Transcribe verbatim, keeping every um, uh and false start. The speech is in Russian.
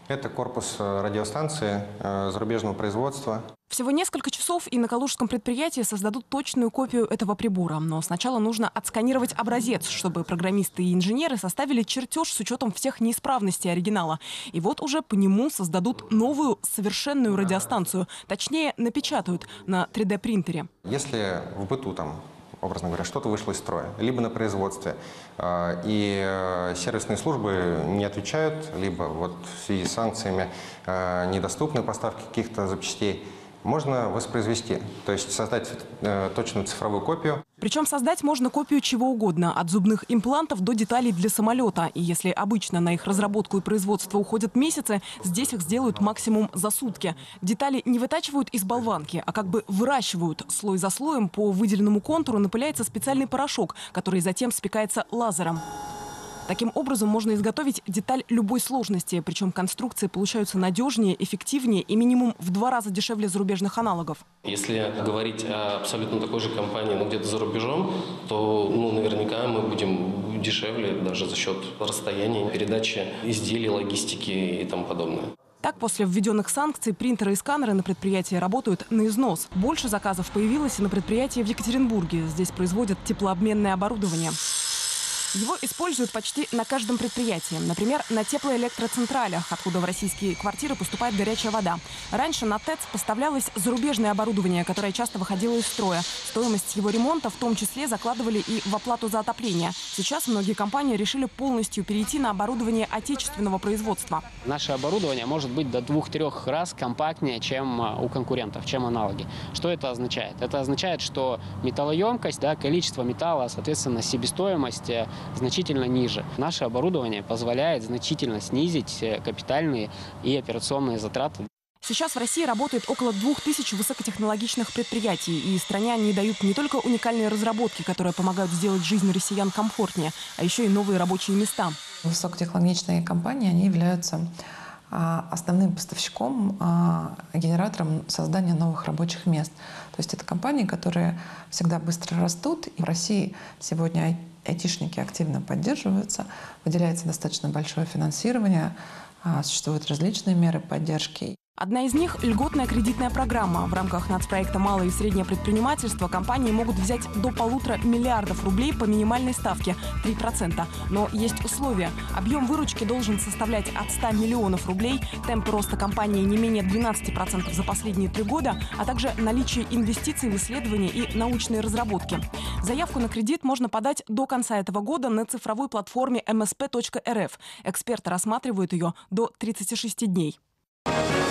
Это корпус радиостанции зарубежного производства. Всего несколько часов, и на калужском предприятии создадут точную копию этого прибора. Но сначала нужно отсканировать образец, чтобы программисты и инженеры составили чертеж с учетом всех неисправностей оригинала. И вот уже по нему создадут новую совершенную радиостанцию. Точнее, напечатают на три дэ принтере. Если в быту там, образно говоря, что-то вышло из строя, либо на производстве, и сервисные службы не отвечают, либо вот в связи с санкциями недоступны поставки каких-то запчастей, можно воспроизвести, то есть создать э, точную цифровую копию. Причем создать можно копию чего угодно, от зубных имплантов до деталей для самолета. И если обычно на их разработку и производство уходят месяцы, здесь их сделают максимум за сутки. Детали не вытачивают из болванки, а как бы выращивают. Слой за слоем по выделенному контуру напыляется специальный порошок, который затем спекается лазером. Таким образом можно изготовить деталь любой сложности, причем конструкции получаются надежнее, эффективнее и минимум в два раза дешевле зарубежных аналогов. Если говорить о абсолютно такой же компании, но где-то за рубежом, то ну, наверняка мы будем дешевле даже за счет расстояния, передачи изделий, логистики и тому подобное. Так, после введенных санкций принтеры и сканеры на предприятии работают на износ. Больше заказов появилось и на предприятии в Екатеринбурге. Здесь производят теплообменное оборудование. Его используют почти на каждом предприятии. Например, на теплоэлектроцентралях, откуда в российские квартиры поступает горячая вода. Раньше на ТЭЦ поставлялось зарубежное оборудование, которое часто выходило из строя. Стоимость его ремонта в том числе закладывали и в оплату за отопление. Сейчас многие компании решили полностью перейти на оборудование отечественного производства. Наше оборудование может быть до двух-трех раз компактнее, чем у конкурентов, чем аналоги. Что это означает? Это означает, что металлоемкость, да, количество металла, соответственно, себестоимость значительно ниже. Наше оборудование позволяет значительно снизить капитальные и операционные затраты. Сейчас в России работает около двух тысяч высокотехнологичных предприятий. И стране они дают не только уникальные разработки, которые помогают сделать жизнь россиян комфортнее, а еще и новые рабочие места. Высокотехнологичные компании они являются основным поставщиком, генератором создания новых рабочих мест. То есть это компании, которые всегда быстро растут. И в России сегодня айтишники активно поддерживаются, выделяется достаточно большое финансирование, существуют различные меры поддержки. Одна из них – льготная кредитная программа. В рамках нацпроекта «Малое и среднее предпринимательство» компании могут взять до полутора миллиардов рублей по минимальной ставке – три процента. Но есть условия. Объем выручки должен составлять от ста миллионов рублей, темпы роста компании не менее двенадцати процентов за последние три года, а также наличие инвестиций в исследования и научные разработки. Заявку на кредит можно подать до конца этого года на цифровой платформе эм эс пэ точка эр эф. Эксперты рассматривают ее до тридцати шести дней.